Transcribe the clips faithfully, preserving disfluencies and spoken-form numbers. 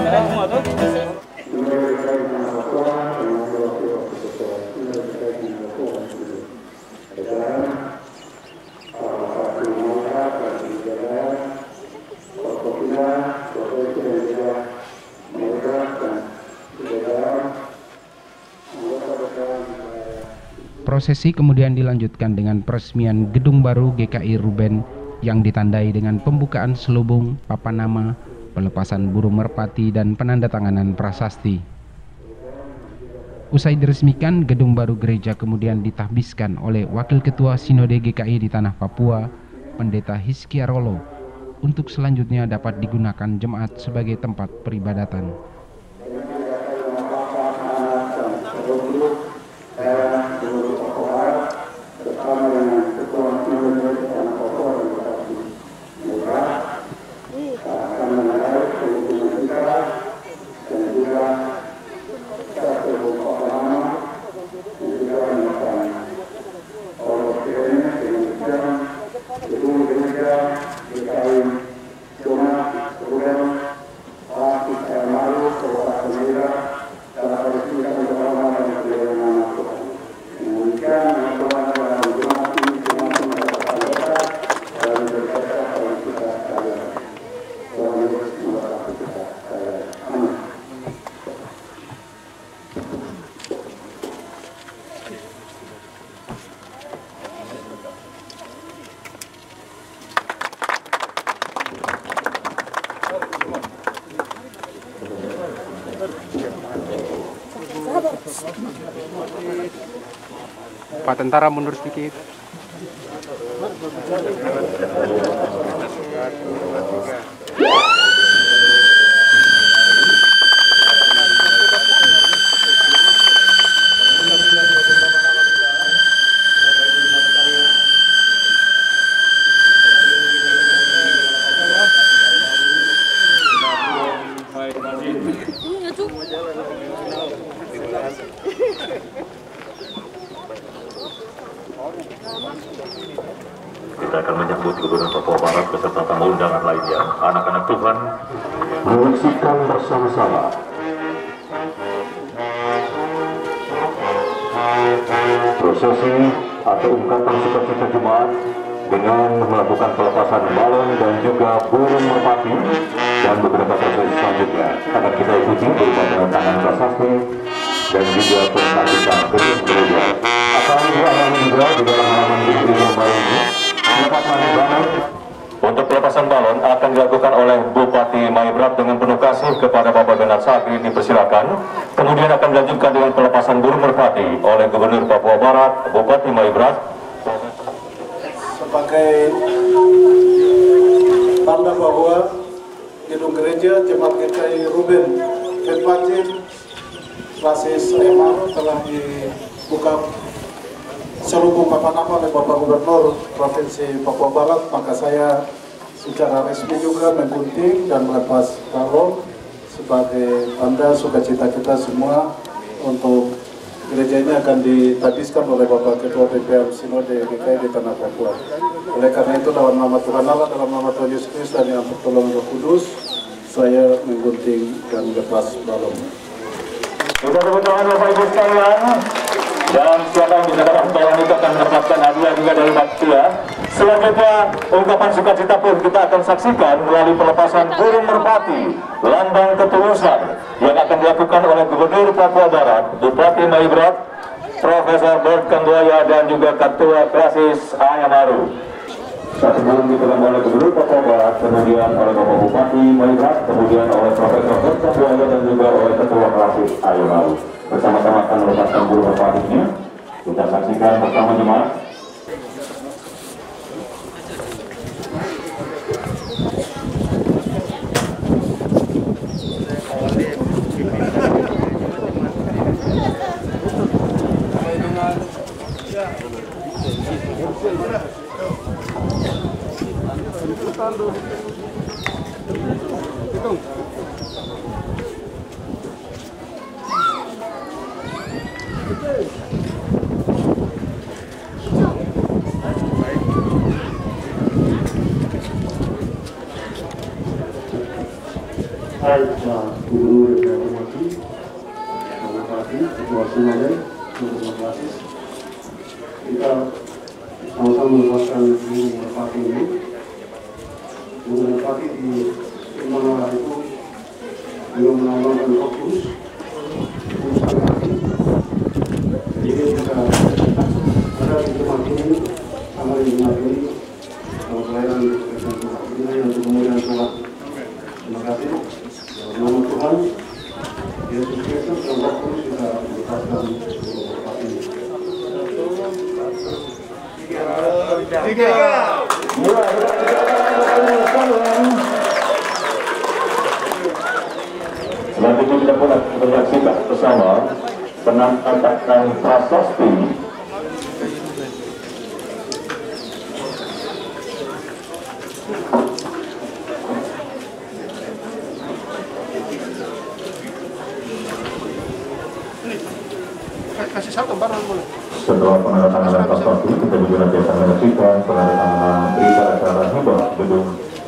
Prosesi kemudian dilanjutkan dengan peresmian gedung baru G K I Ruben yang ditandai dengan pembukaan selubung, papan nama, pelepasan burung merpati, dan penandatanganan prasasti. Usai diresmikan, gedung baru gereja kemudian ditahbiskan oleh Wakil Ketua Sinode G K I di Tanah Papua, Pendeta Hizkia Rolo, untuk selanjutnya dapat digunakan jemaat sebagai tempat peribadatan. Pak Tentara mundur sedikit. Kita akan menyambut Gubernur Papua Barat beserta tamu undangan lainnya. Anak-anak Tuhan, menyaksikan bersama-sama prosesi atau ungkapan sukacita jemaat dengan melakukan pelepasan balon dan juga burung merpati, dan beberapa prosesi selanjutnya akan kita ikuti berupa penandatanganan prasasti dan juga penandatanganan gedung gereja. Akan dialami juga di dalam halaman gedung yang baru ini. Pelepasan balon. Untuk pelepasan balon akan dilakukan oleh Bupati Maibrat dengan penuh kasih kepada Bapak Genat Sagri, dipersilakan. Kemudian akan dilanjutkan dengan pelepasan burung merpati oleh Gubernur Papua Barat, Bupati Maibrat. Sebagai tanda bahwa gedung gereja Jemaat G K I Ruben Kenpacin Basis Ayamaru telah dibuka selubung papan nama oleh Bapak Gubernur Provinsi Papua Barat, maka saya secara resmi juga menggunting dan melepas balon sebagai tanda sukacita kita semua untuk gereja ini akan ditahbiskan oleh Bapak Ketua P P M Sinode G K I di Tanah Papua. Oleh karena itu, dalam nama Tuhan Allah, dalam nama Tuhan Yesus Kristus dan yang pertolongan Roh Kudus, saya menggunting dan melepas balon. Kita tepuk tangan Bapak Ibu sekalian. Dan siapa yang bisa dapat balon itu akan mendapatkan hadiah juga dari Baktia. Selanjutnya, ungkapan sukacita pun kita akan saksikan melalui pelepasan burung merpati, lambang ketulusan, yang akan dilakukan oleh Gubernur Papua Barat, Bupati Maibrat, Profesor Bert Kambuaya, dan juga Ketua Klasis Ayamaru. Satu burung dipegang oleh Gubernur Papua Barat, kemudian oleh Bapak Bupati Maibrat, kemudian oleh Profesor Bert Kambuaya, dan juga oleh Ketua Klasis Ayamaru. Bersama-sama akan melepaskan burung merpatinya. Kita saksikan bersama jemaat. Baik Pak Gubernur yang saya hormati, Pak Bupati, Ketua Sinode, Ketua Klasis, kita sama-sama melepaskan Gunung Merpati ini. Gunung Merpati di mana itu belum menambahkan fokus, fokus hati. Jadi kita ada di tempat ini, sama di tempat ini, sama pelayanan ini yang kemudian telah. Terima kasih. Nama Tuhan Yesus Kristus dan Roh Kudus kita lepaskan Gunung Merpati ini. Tiga. Selanjutnya kita pun akan menyaksikan bersama penangkatan prasasti kasih satu barang boleh. setelah penandatanganan prasasti kita juga nanti akan menyaksikan penandatanganan berita acara hibah gedung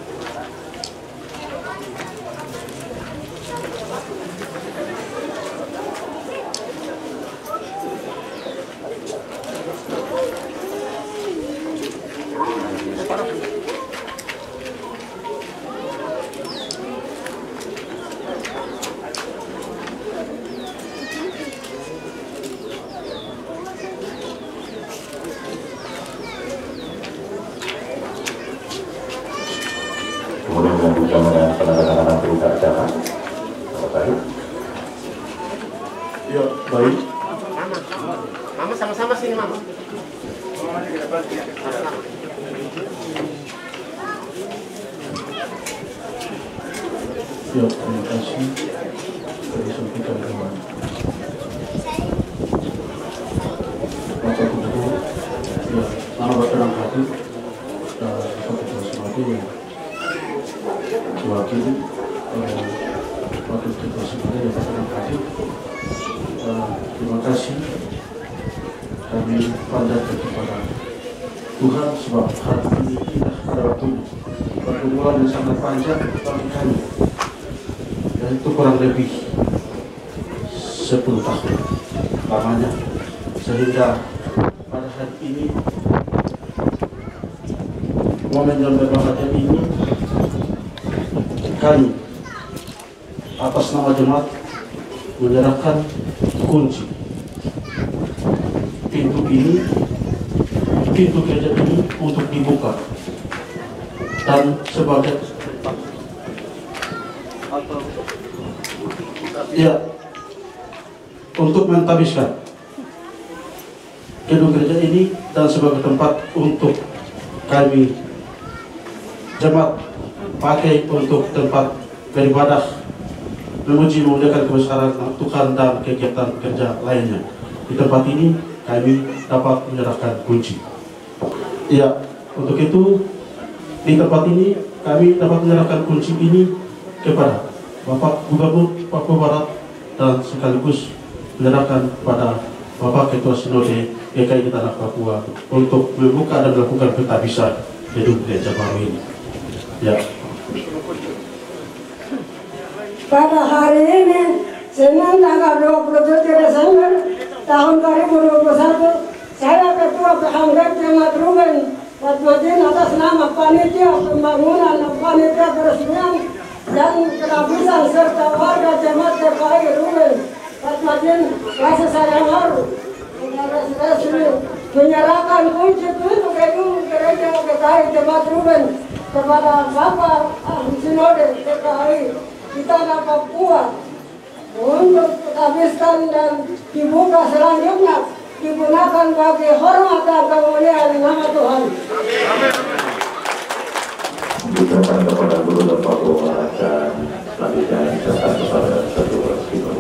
Ya, baik. Mama, mama sama-sama sini mama. Ya, terima kasih. Saya sampaikan kembali. Bapak Gubernur, ya, nama berterang hati dan Bapak Ketua Sinode yang diwakili oleh Wakil Ketua Sinode yang berterang hati. Uh, terima kasih kami panjatkan kepada Tuhan sebab hari ini indah pada waktunya pertemuan yang sangat panjang bagi kami, dan itu kurang lebih sepuluh tahun lamanya, sehingga pada hari ini momen yang berbahagia ini kami atas nama jemaat menyerahkan kunci pintu ini, pintu gereja ini untuk dibuka, dan sebagai ya untuk mentabiskan gedung gereja ini dan sebagai tempat untuk kami jemaat pakai untuk tempat beribadah, memuji memuliakan kebesaran Tuhan dan kegiatan kerja lainnya. Di tempat ini kami dapat menyerahkan kunci. Ya, untuk itu di tempat ini kami dapat menyerahkan kunci ini kepada Bapak Gubernur Papua Barat dan sekaligus menyerahkan kepada Bapak Ketua Sinode G K I di Tanah Papua untuk membuka dan melakukan pentabisan gedung gereja baru ini. Ya. Pada hari ini, Senin tanggal dua puluh tujuh Desember tahun dua ribu dua puluh satu, saya Ketua Pengurus Jemaat Ruben Fatmadin atas nama Panitia Pembangunan dan Panitia Peresmian dan Penabisan serta warga Jemaat G K I Ruben Fatmadin rasa saya baru resmi menyerahkan kunci untuk gedung gereja G K I Jemaat Ruben kepada Bapak Sinode G K I di Tanah Papua untuk habiskan dan dibuka selanjutnya digunakan bagi hormat dan kemuliaan nama Tuhan. Diberikan kepada Guru dan Papua Barat dan selanjutnya diserahkan kepada satu Sinode.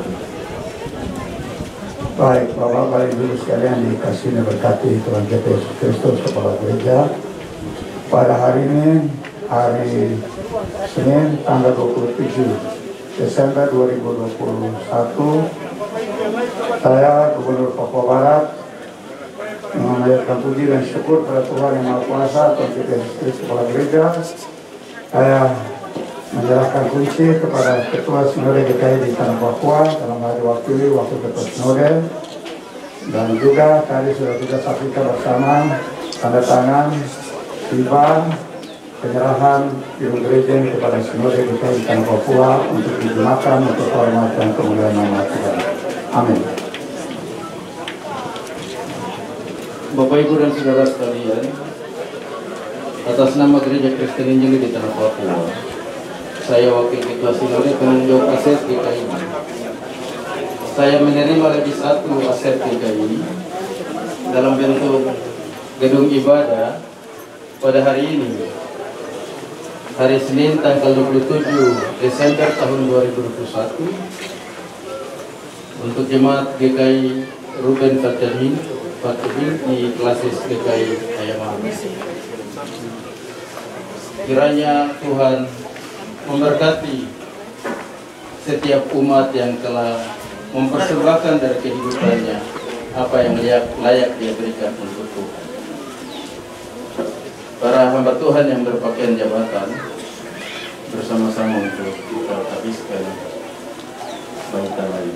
Baik, Bapak-Bapak Ibu sekalian dikasih dan berkati Tuhan kita Yesus Kristus Kepala Gereja. Pada hari ini, hari Senin tanggal dua puluh tujuh Desember dua ribu dua puluh satu, saya Gubernur Papua Barat mengajarkan puji dan syukur pada Tuhan Yang Maha Kuasa, Tuhan kita Yesus Kristus Kepala Gereja. Saya menyerahkan kunci kepada Ketua Sinode G K I di Tanah Papua dalam hal diwakili Wakil Ketua Sinode, dan juga tadi sudah kita saksikan bersama tanda tangan tiba penyerahan gedung gereja kepada Sinode G K I di Tanah Papua untuk digunakan untuk hormat dan kemuliaan nama Tuhan. Amin. Bapak Ibu dan Saudara sekalian, atas nama Gereja Kristen Injili di Tanah Papua, saya Wakil Ketua Sinode penanggung jawab aset G K I. Saya menerima lebih satu aset G K I dalam bentuk gedung ibadah pada hari ini, hari Senin tanggal dua puluh tujuh Desember tahun dua ribu dua puluh satu, untuk jemaat G K I Ruben Fatamin Fatamin di Klasis G K I Ayamar. Kiranya Tuhan memberkati setiap umat yang telah mempersembahkan dari kehidupannya apa yang layak, layak dia berikan untuk Tuhan. Para hamba Tuhan yang berpakaian jabatan bersama-sama untuk kita habiskan bautan lain.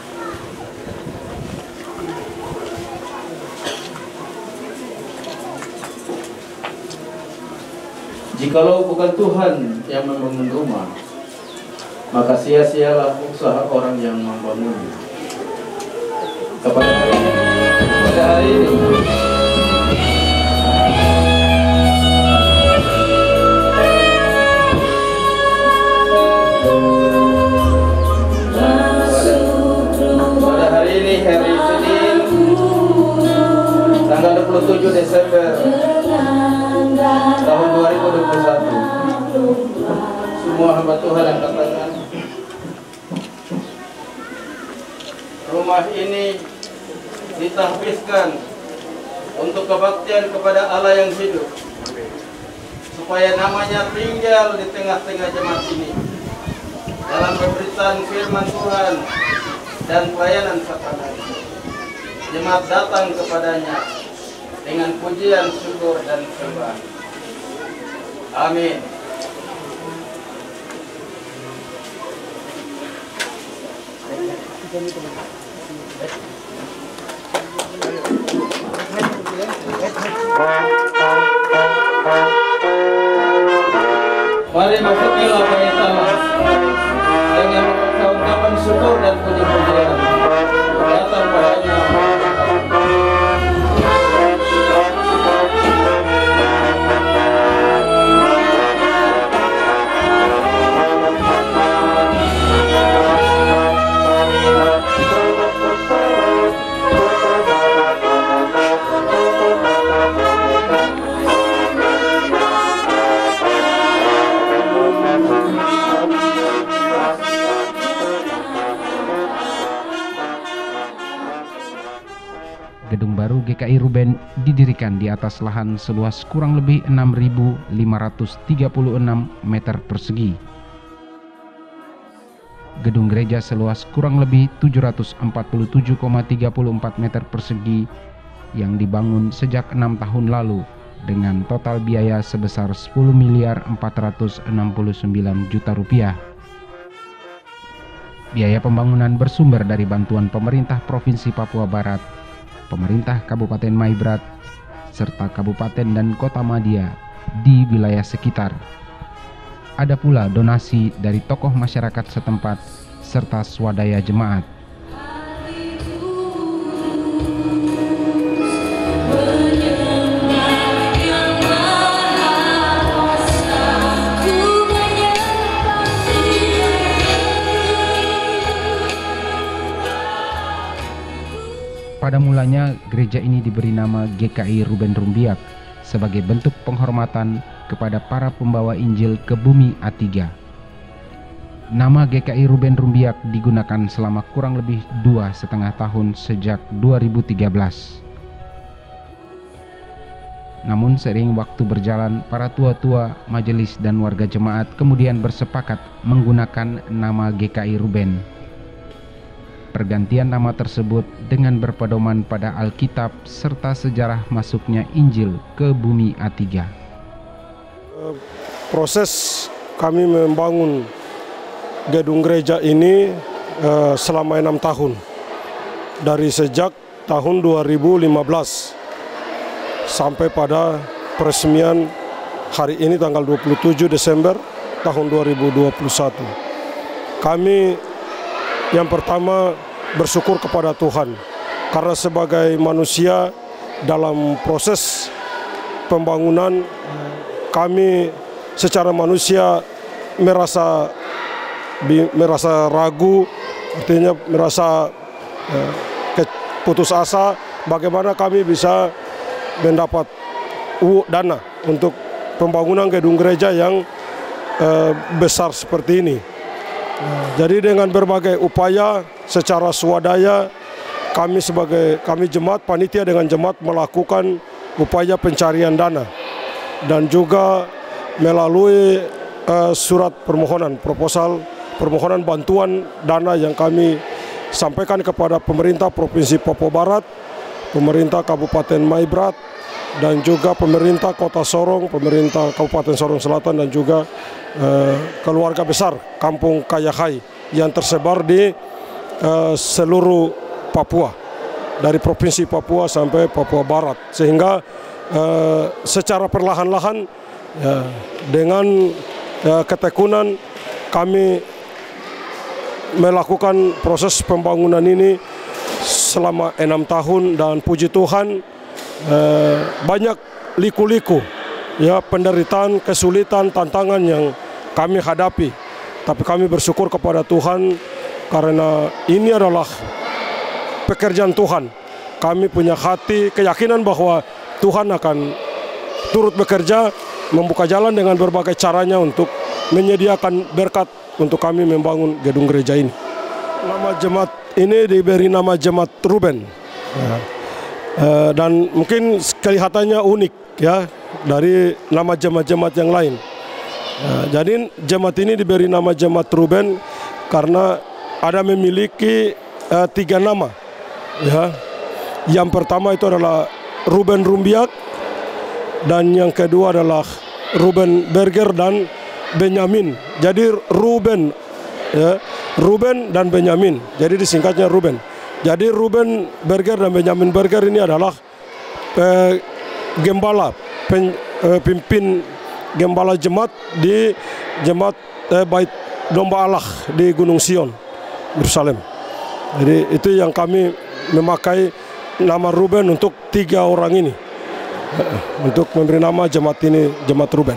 Jikalau bukan Tuhan yang membangun rumah, maka sia-sialah usaha orang yang membangunnya. Kepada hari ini, pada hari ini pada hari ini hari Senin tanggal dua puluh tujuh Desember tahun dua ribu dua puluh satu, semua hamba Tuhan yang katakan rumah ini ditahbiskan untuk kebaktian kepada Allah yang hidup, supaya namanya tinggal di tengah-tengah jemaat ini dalam pemberitaan firman Tuhan dan pelayanan sakanan. Jemaat datang kepadanya dengan pujian, syukur, dan sembah. Amin. Mari masukilah bait Allah dengan ungkapan syukur dan puji-pujian. Datang padanya. Gedung baru G K I Ruben didirikan di atas lahan seluas kurang lebih enam ribu lima ratus tiga puluh enam meter persegi. Gedung gereja seluas kurang lebih tujuh ratus empat puluh tujuh koma tiga empat meter persegi yang dibangun sejak enam tahun lalu dengan total biaya sebesar sepuluh miliar empat ratus enam puluh sembilan juta rupiah. Biaya pembangunan bersumber dari bantuan pemerintah Provinsi Papua Barat, pemerintah Kabupaten Maibrat, serta Kabupaten dan Kota Madia di wilayah sekitar. Ada pula donasi dari tokoh masyarakat setempat serta swadaya jemaat. Pada mulanya gereja ini diberi nama G K I Ruben Rumbiak sebagai bentuk penghormatan kepada para pembawa Injil ke bumi A tiga. Nama G K I Ruben Rumbiak digunakan selama kurang lebih dua setengah tahun sejak dua ribu tiga belas. Namun seiring waktu berjalan, para tua-tua, majelis dan warga jemaat kemudian bersepakat menggunakan nama G K I Ruben. Pergantian nama tersebut dengan berpedoman pada Alkitab serta sejarah masuknya Injil ke bumi A tiga. Proses kami membangun gedung gereja ini uh, selama enam tahun. Dari sejak tahun dua ribu lima belas sampai pada peresmian hari ini tanggal dua puluh tujuh Desember tahun dua ribu dua puluh satu. Kami yang pertama bersyukur kepada Tuhan karena sebagai manusia dalam proses pembangunan kami secara manusia merasa merasa ragu, artinya merasa eh, putus asa bagaimana kami bisa mendapat dana untuk pembangunan gedung gereja yang eh, besar seperti ini. Jadi dengan berbagai upaya secara swadaya kami sebagai kami jemaat panitia dengan jemaat melakukan upaya pencarian dana dan juga melalui uh, surat permohonan proposal permohonan bantuan dana yang kami sampaikan kepada pemerintah Provinsi Papua Barat, pemerintah Kabupaten Maibrat, dan juga pemerintah Kota Sorong, pemerintah Kabupaten Sorong Selatan, dan juga uh, keluarga besar Kampung Kayahai yang tersebar di uh, seluruh Papua, dari Provinsi Papua sampai Papua Barat, sehingga uh, secara perlahan-lahan ya, dengan uh, ketekunan kami melakukan proses pembangunan ini selama enam tahun, dan puji Tuhan eh, banyak liku-liku ya, penderitaan, kesulitan, tantangan yang kami hadapi, tapi kami bersyukur kepada Tuhan karena ini adalah pekerjaan Tuhan. Kami punya hati keyakinan bahwa Tuhan akan turut bekerja, membuka jalan dengan berbagai caranya untuk menyediakan berkat untuk kami membangun gedung gereja ini. Nama jemaat ini diberi nama Jemaat Ruben, ya. uh, dan mungkin kelihatannya unik ya dari nama jemaat-jemaat yang lain. Uh, jadi jemaat ini diberi nama Jemaat Ruben karena ada memiliki uh, tiga nama. Ya, yang pertama itu adalah Ruben Rumbiak, dan yang kedua adalah Ruben Berger dan Benyamin. Jadi Ruben, ya, Ruben dan Benyamin. Jadi disingkatnya Ruben. Jadi Ruben Berger dan Benyamin Berger ini adalah eh, gembala, pen, eh, pimpin gembala jemaat di jemaat eh, Bait Domba Allah di Gunung Sion, Yerusalem. Jadi itu yang kami memakai nama Ruben untuk tiga orang ini, untuk memberi nama jemaat ini Jemaat Ruben.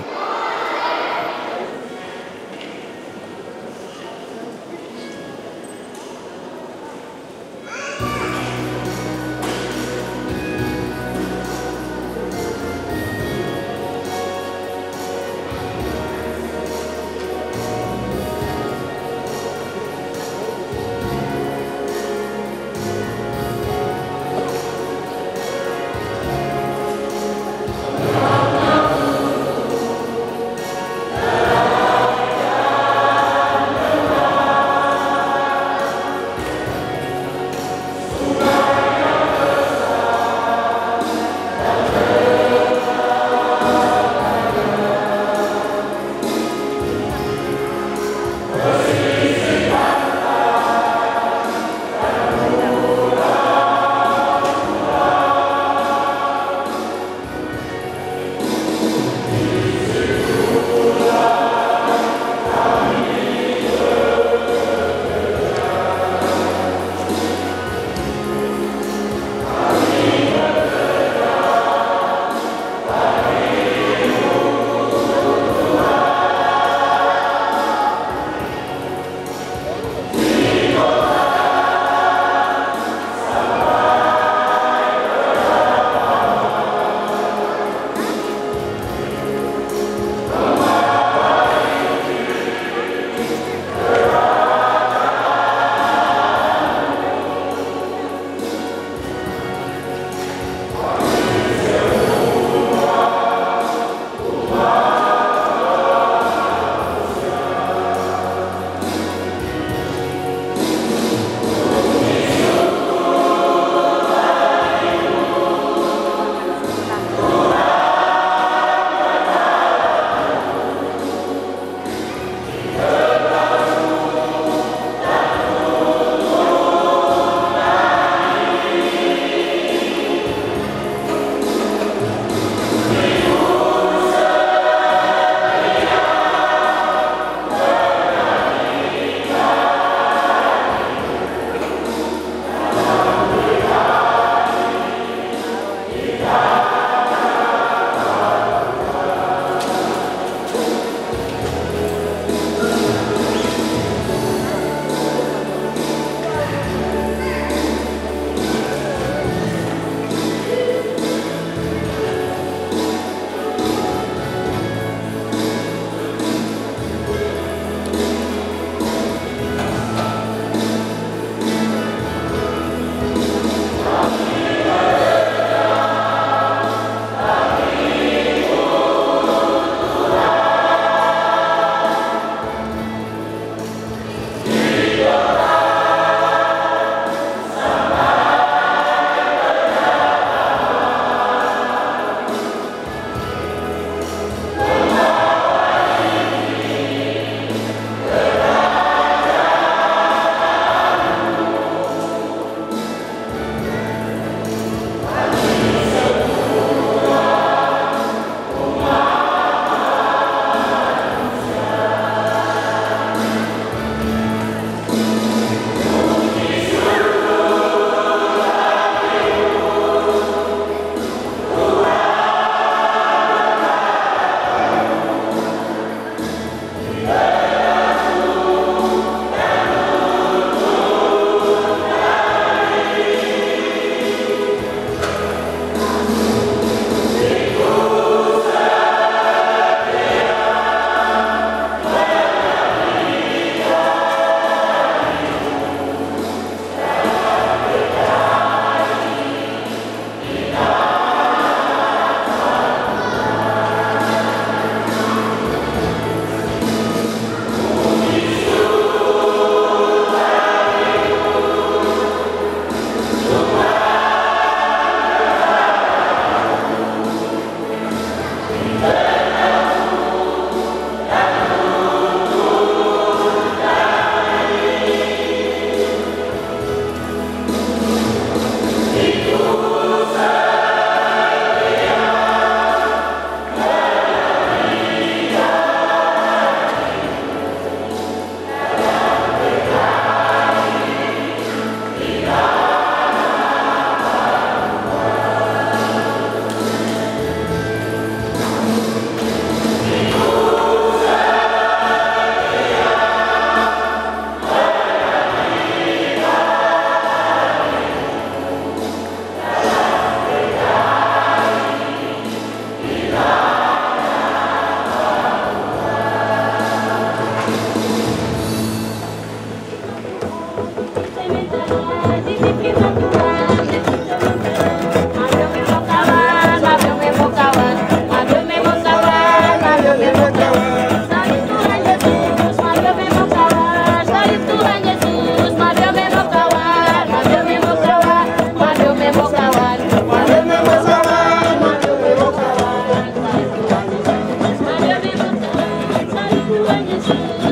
kasih.